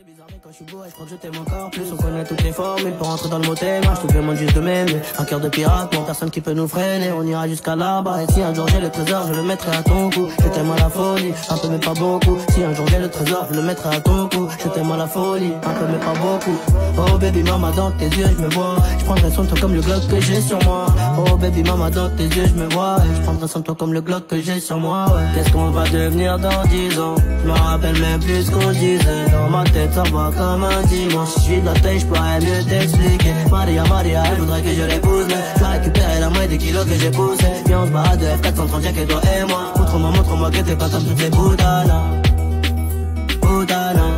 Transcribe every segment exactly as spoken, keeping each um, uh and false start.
bizarre, mais quand je suis beau, je crois que je t'aime encore plus. On connaît toutes les formules pour rentrer dans le mot thème. Je te demande juste de m'aimer. Un cœur de pirate, pour personne qui peut nous freiner. On ira jusqu'à là-bas. Et si un jour j'ai le trésor, je le mettrai à ton cou. Je t'aime à la folie, un peu mais pas beaucoup. Si un jour j'ai le trésor, je le mettrai à ton cou. Je t'aime à la folie, un peu mais pas beaucoup. Oh baby mama, dans tes yeux je me vois. Je prendrai soin de toi comme le Glock que j'ai sur moi. Oh baby mama, dans tes yeux je me vois. Je prendrai soin de toi comme le Glock que j'ai sur moi. Ouais. Qu'est-ce qu'on va devenir dans dix ans? Je me rappelle même plus ce qu'on disait. Dans ma tête ça va comme un dimanche. Si je suis de la tête, je pourrais mieux t'expliquer. Maria, Maria, elle voudrait que je l'épouse, mais je vais récupérer la moitié des kilos que j'ai poussé. Viens on se bat de F quatre cent trente, y'a que toi et moi. Montre-moi, montre-moi que t'es pas comme toutes les boudanas. Boudanas.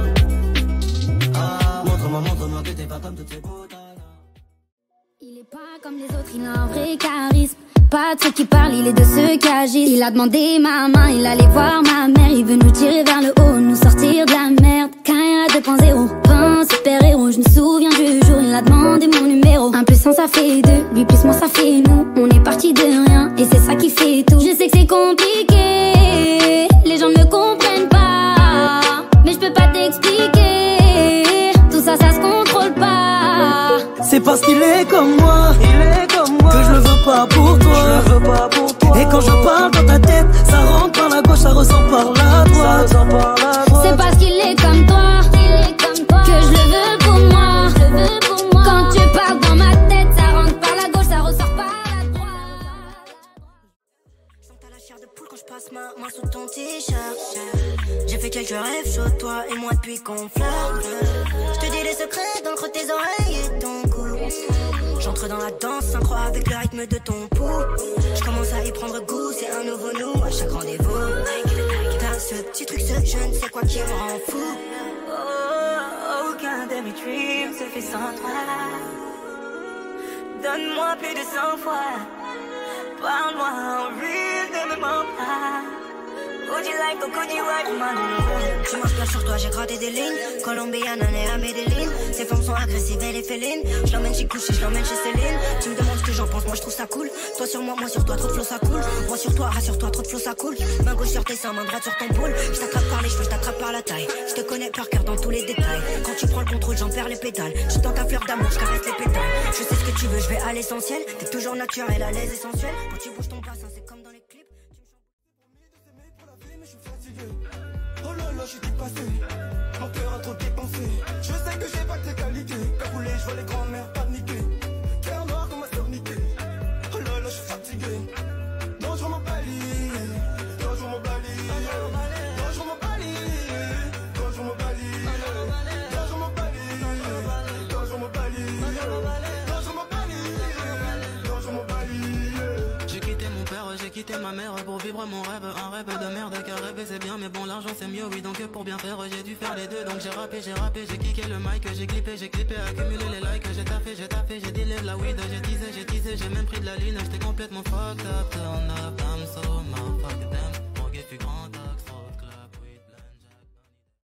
Ah, montre-moi, montre-moi que t'es pas comme toutes les boudanas. Il est pas comme les autres, il a un vrai charisme. Pas de ceux qui parlent, il est de ceux qui agissent. Il a demandé ma main, il allait voir ma mère. Il veut nous tirer vers le haut, nous sortir de la merde. Carrière deux point zéro, pas un super héros. Je me souviens du jour, il a demandé mon numéro. Un plus un ça fait deux, lui plus moi ça fait nous. On est parti de rien, et c'est ça qui fait tout. Je sais que c'est compliqué, les gens ne me comprennent pas, mais je peux pas t'expliquer. Tout ça, ça se contrôle pas. C'est parce qu'il est comme moi, il est comme moi, que je le veux pas pour toi, je le veux pas pour toi. Et quand je parle dans ta tête, ça rentre par la gauche, ça ressort par la droite. C'est parce qu'il est comme toi, il est comme toi, que je le veux pour moi, je le veux pour moi. Quand tu parles dans ma tête, ça rentre par la gauche, ça ressort par la droite. Je sens la chair de poule quand je passe ma main sous ton t-shirt. J'ai fait quelques rêves sur toi et moi depuis qu'on flirte. Je te dis les secrets dans le creux de tes oreilles et ton cou. J'entre dans la danse, synchro avec le rythme de ton pouls. Je commence à y prendre goût, c'est un nouveau nous à chaque rendez-vous. T'as ce petit truc, ce je ne sais quoi qui me rend fou. Oh, aucun de mes dreams se fait sans toi. Donne-moi plus de cent fois. Parle-moi en real, ne me mens pas. Would you like or could you like my love? Tu m'inspires sur toi, j'ai gratté des lignes. Colombienne, née à Medellin. Ces femmes sont agressives, elle est féline. Je l'emmène chez Couché, je l'emmène chez Céline. Tu me demandes ce que j'en pense, moi je trouve ça cool. Toi sur moi, moi sur toi, trop de flow ça coule. Moi sur toi, rassure-toi, trop de flow ça coule. Main gauche sur tes seins, main droite sur ton boule. Je t'attrape par les cheveux, je t'attrape par la taille. Je te connais par cœur dans tous les détails. Quand tu prends le contrôle, j'en perds les pétales. Je suis dans ta fleur d'amour, je caresse les pétales. Je sais ce que tu veux, je vais à l'essentiel. T'es toujours naturel, à l'aise, essentiel. Quand tu bouges ton bassin, c'est comme dans les clips. Oh là là, j'étais passé, mon cœur a trop dépensé. Je sais que j'ai pas que tes qualités. Cagoulé, je vois les grands-mères paniquer. Cœur noir comme ma sœur niquée. Oh là là, je suis fatigué. Non, je m'en balie. Non, je m'en balie. Non, je m'en balie. Non, je m'en balie. Non, je m'en balie. Non, je m'en balie. Non, je m'en balie. Non, je m'en balie. J'ai quitté mon père, j'ai quitté ma mère pour vivre mon rêve. Un rêve de merde, car rêver c'est bien, mais bon l'argent c'est mieux, oui. Donc pour bien faire j'ai dû faire les deux. Donc j'ai rappé, j'ai rappé, j'ai kické le mic, j'ai clippé, j'ai clippé, accumulé les likes. J'ai taffé, j'ai taffé, j'ai dealé de la weed. J'ai teasé, j'ai teasé, j'ai même pris de la ligne. J'étais complètement fucked up, turn up, I'm so motherfucking damn. Mon gars fut grand axe.